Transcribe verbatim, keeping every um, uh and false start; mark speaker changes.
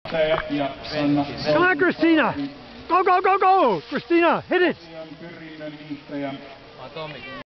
Speaker 1: ja Sanna.
Speaker 2: Come on, Christina! Go, go, go, go! Christina, hit it!
Speaker 1: Pyrillön hiihtäjä